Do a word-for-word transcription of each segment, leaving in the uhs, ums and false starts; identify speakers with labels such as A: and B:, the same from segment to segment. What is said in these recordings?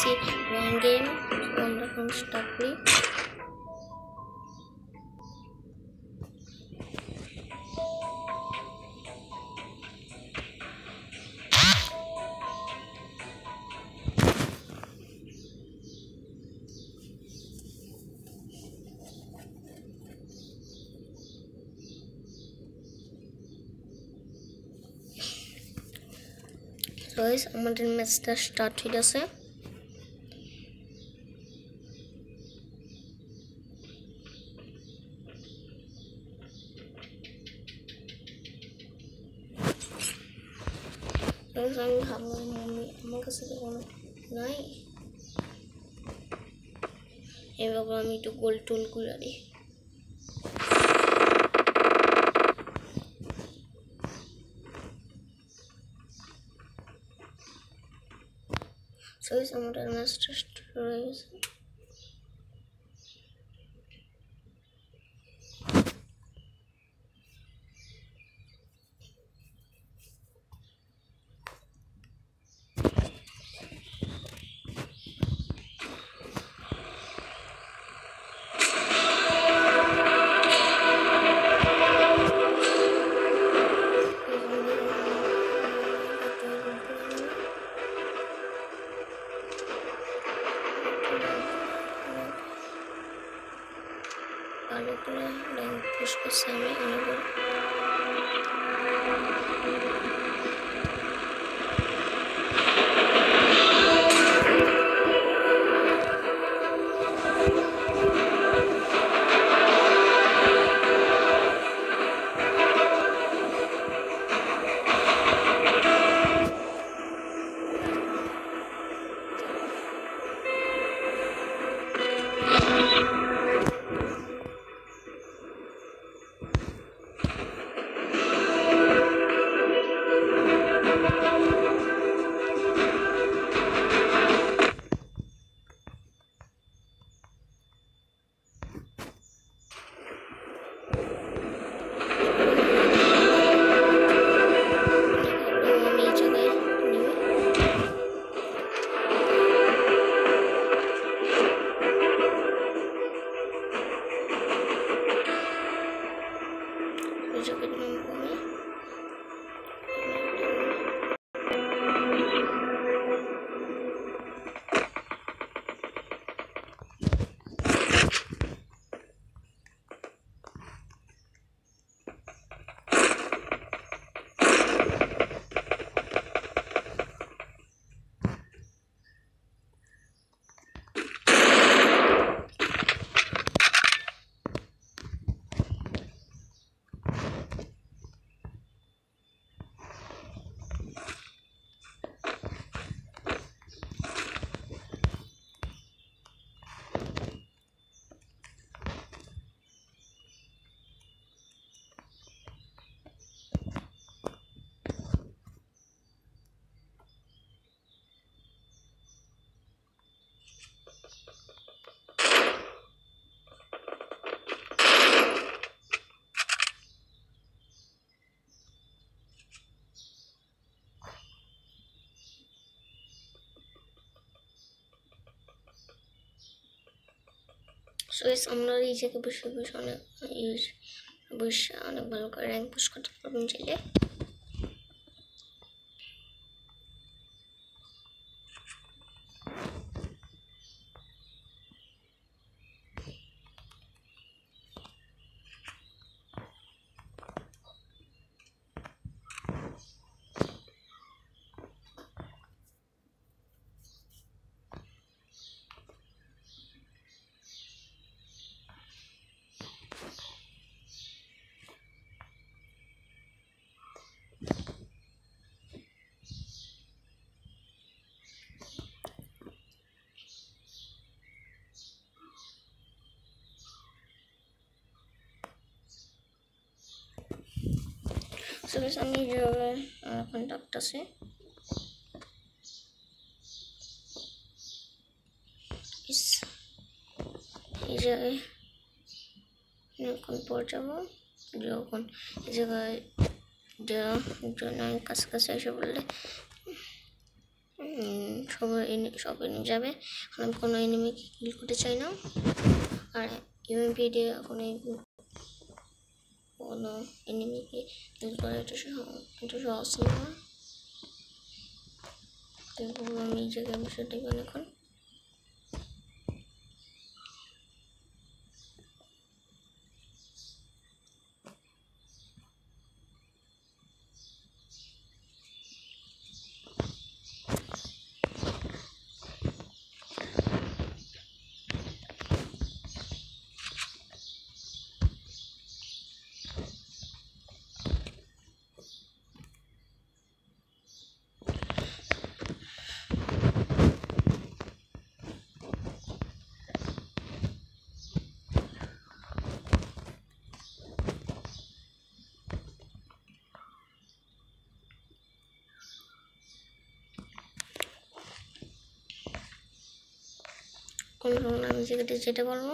A: করতেছি rank game. আমরা এখন স্টার্ট করি। গাইস আমাদের ম্যাচটা স্টার্ট হয়ে গেছে। আমি ভাবলাম মম্মি আমার কাছে তো কোনো নাই, এবার আমি একটু গোল টোল করে দিই। So আমাদের ম্যাচটা স্টার্ট হয়ে গেছে। ভালো করে র্যাঙ্ক পুশ করছি আমি অনেকবার। সো আমরা এই জায়গায় বসে বসে অনেক বসে অনেক ভালো করে র্যাঙ্ক পুশ করতে পারবেন চাইলে। So guys আমি এখন ডাকতেছি। এই জায়গায় এখন পর যাবো যখন এই জায়গায় জন্য কাছাকাছি এসে বললে সবাই সব এনিমি যাবে। এখন আমি কোনো এনিমিকে কিল করতে চাই না। আর ইউএমপি দিয়ে এখন এই কোনো এনিমিকে কিল করা এটা এটা সহজ না। আমি এই জায়গায় বসে দেখবেন এখন কোন সময় আমি জায়গাতে যেতে পারবো।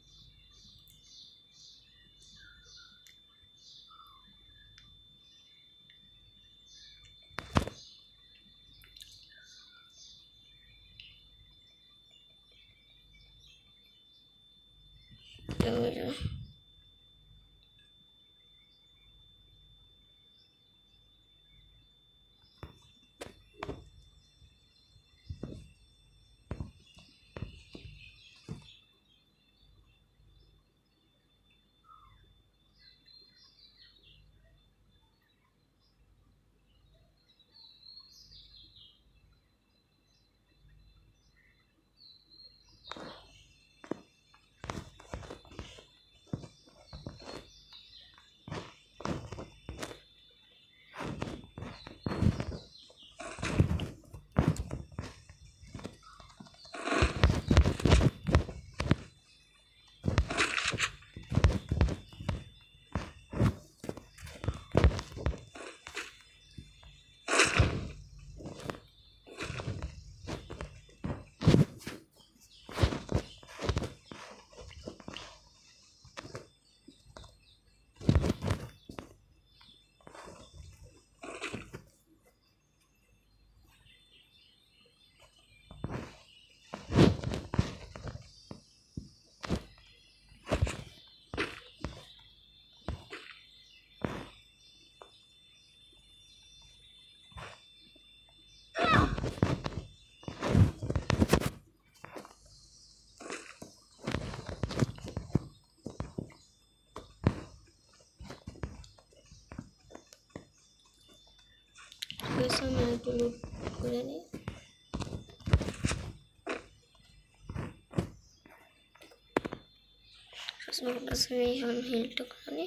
A: আমি একটু লুট করে নিই। এখন হিলটা করে নিই।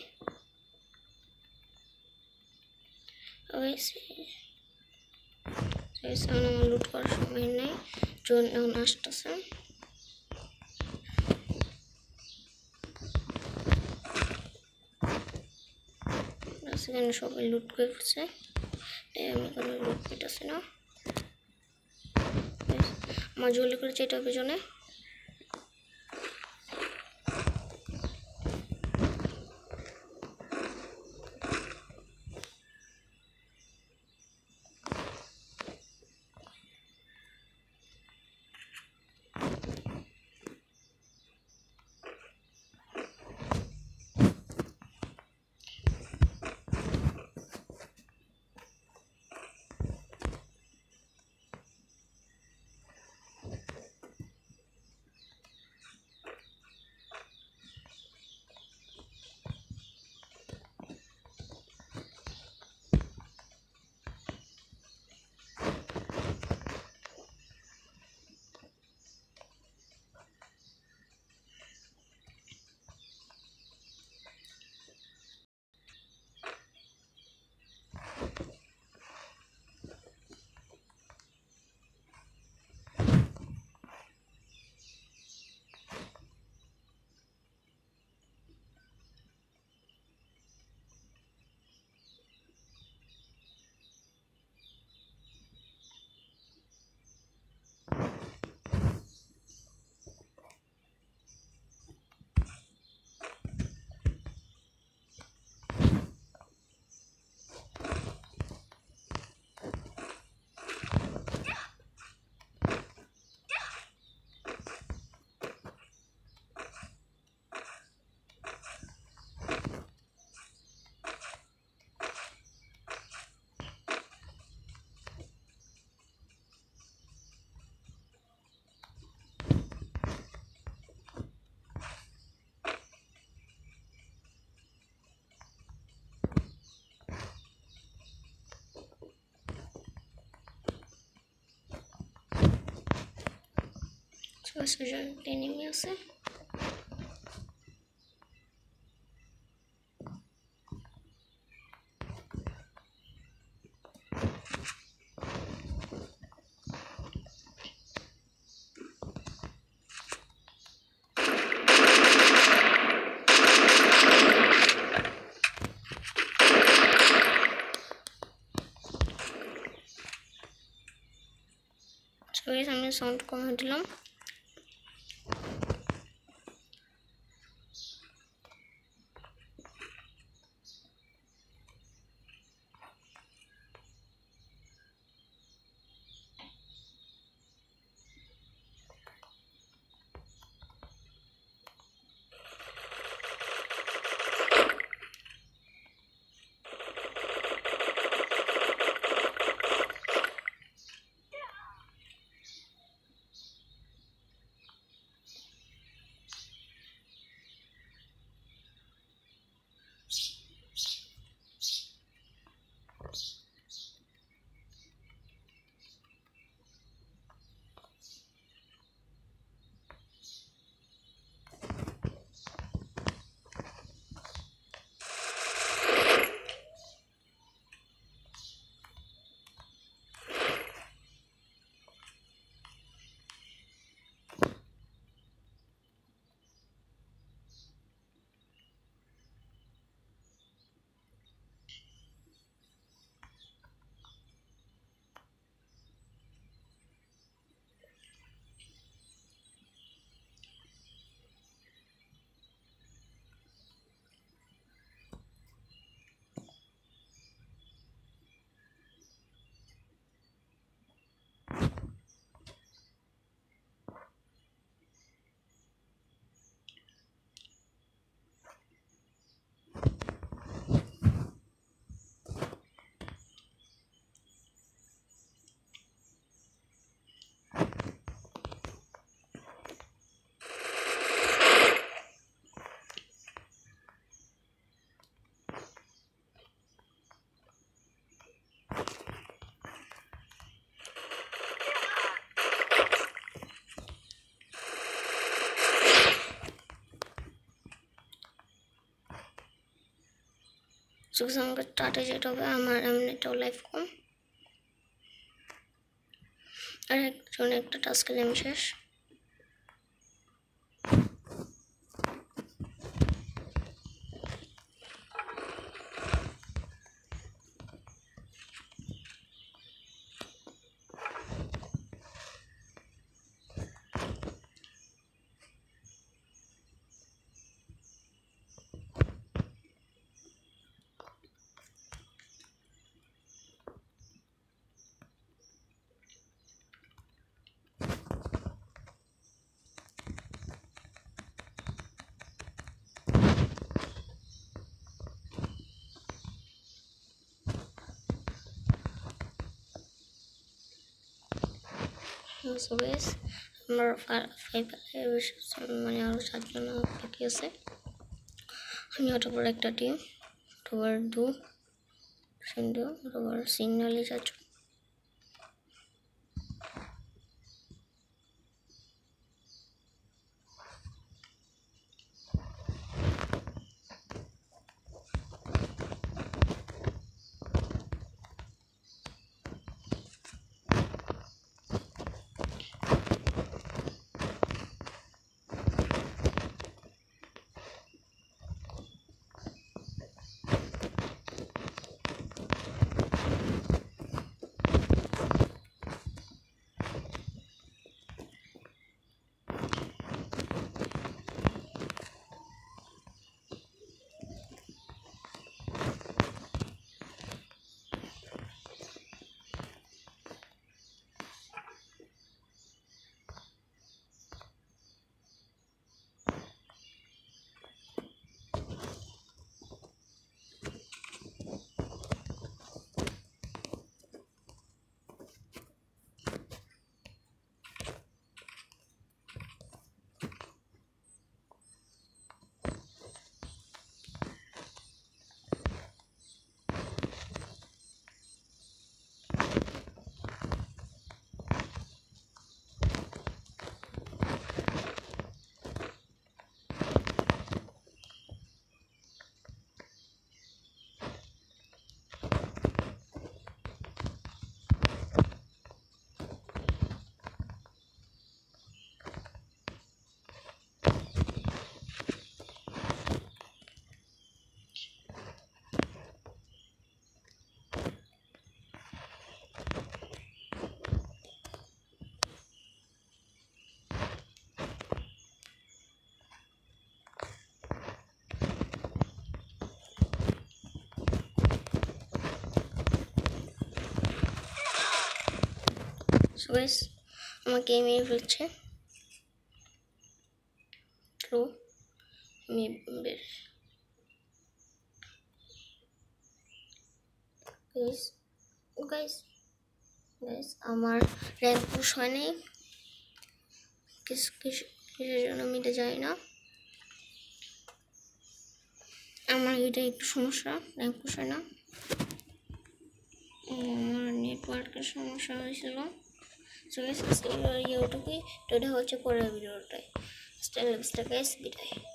A: আমার লুট করার সময় নেই, জোন এখন আসতেছে। সেখানে সবাই লুট করে ফেলছে, তাই আমি কোনো লুট পেতেছি না। আমার জলদি করে যেতে হবে জোনে। আশেপাশে এনিমি আছে। আমি সাউন্ড কমে দিলাম। চোখে আমাকে টাটে যেটা হবে, আমার এমনিটাও লাইফ কম। আর একজন একটা টাস্ক খেলে আমি শেষ। So guys, আমার ফাইভ মানে আরও সাতজন বাকি আছে। আমি অটোবার একটা টিম অটোবার দু সিন্ধু অটোবার সিগনালি যাচ্ছ। সো গাইস আমাকে মেরে ফেলছে তো আমি বের গাইস গাইস গাইস আমার র্যাঙ্ক পুশ হয়নি কিস কিস কিসের জন্য আমি এটা জানি না আমার এটা একটু সমস্যা র্যাঙ্ক পুশ হয় না আমার নেটওয়ার্কের সমস্যা হয়েছিল সো গাইস আজকে ইউটিউবে এটা হচ্ছে পরের ভিডিওটায় স্টাইল গাইস বিদায়